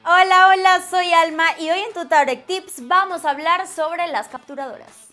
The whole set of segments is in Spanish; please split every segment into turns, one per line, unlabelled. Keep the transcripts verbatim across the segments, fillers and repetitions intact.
Hola, hola, soy Alma y hoy en Tutorec Tips vamos a hablar sobre las capturadoras.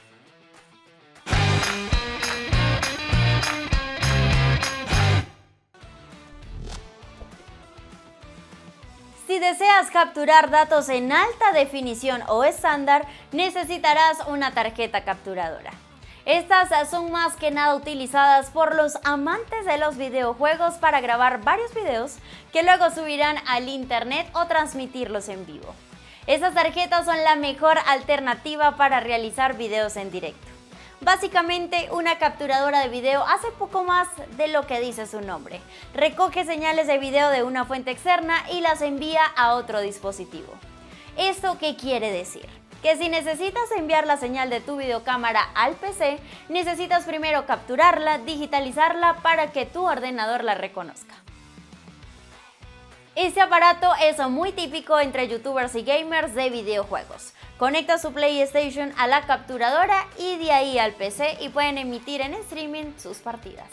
Si deseas capturar datos en alta definición o estándar, necesitarás una tarjeta capturadora. Estas son más que nada utilizadas por los amantes de los videojuegos para grabar varios videos que luego subirán al internet o transmitirlos en vivo. Estas tarjetas son la mejor alternativa para realizar videos en directo. Básicamente, una capturadora de video hace poco más de lo que dice su nombre. Recoge señales de video de una fuente externa y las envía a otro dispositivo. ¿Esto qué quiere decir? Que si necesitas enviar la señal de tu videocámara al P C, necesitas primero capturarla, digitalizarla para que tu ordenador la reconozca. Este aparato es muy típico entre youtubers y gamers de videojuegos. Conecta su PlayStation a la capturadora y de ahí al P C y pueden emitir en streaming sus partidas.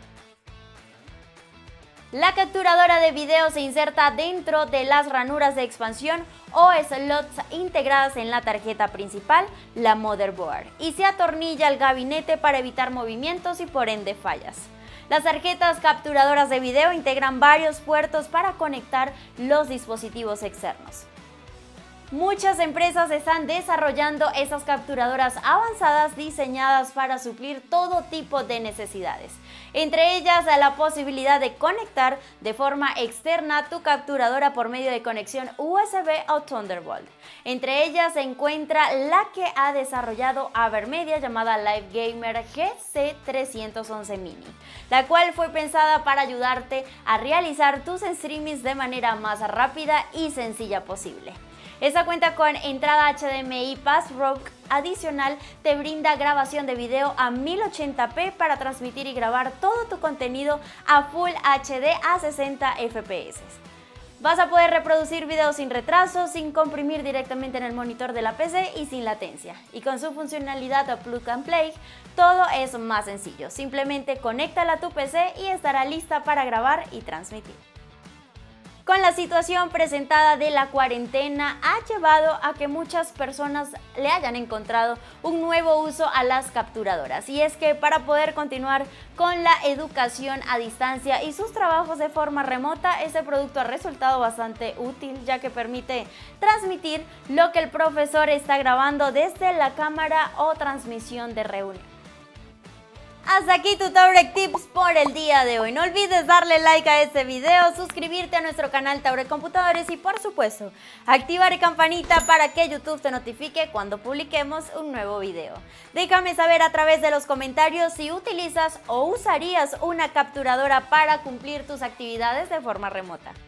La capturadora de video se inserta dentro de las ranuras de expansión o slots integradas en la tarjeta principal, la motherboard, y se atornilla al gabinete para evitar movimientos y por ende fallas. Las tarjetas capturadoras de video integran varios puertos para conectar los dispositivos externos. Muchas empresas están desarrollando estas capturadoras avanzadas diseñadas para suplir todo tipo de necesidades, entre ellas la posibilidad de conectar de forma externa tu capturadora por medio de conexión U S B o Thunderbolt. Entre ellas se encuentra la que ha desarrollado Avermedia llamada LiveGamer G C trescientos once Mini, la cual fue pensada para ayudarte a realizar tus streamings de manera más rápida y sencilla posible. Esta cuenta con entrada H D M I Passthrough adicional, te brinda grabación de video a mil ochenta p para transmitir y grabar todo tu contenido a Full H D a sesenta F P S. Vas a poder reproducir videos sin retraso, sin comprimir directamente en el monitor de la P C y sin latencia. Y con su funcionalidad Plug and Play, todo es más sencillo. Simplemente conéctala a tu P C y estará lista para grabar y transmitir. Con la situación presentada de la cuarentena ha llevado a que muchas personas le hayan encontrado un nuevo uso a las capturadoras, y es que para poder continuar con la educación a distancia y sus trabajos de forma remota, este producto ha resultado bastante útil, ya que permite transmitir lo que el profesor está grabando desde la cámara o transmisión de reunión. Hasta aquí Tutorec Tips por el día de hoy. No olvides darle like a este video, suscribirte a nuestro canal Taurec Computadores y por supuesto activar campanita para que YouTube te notifique cuando publiquemos un nuevo video. Déjame saber a través de los comentarios si utilizas o usarías una capturadora para cumplir tus actividades de forma remota.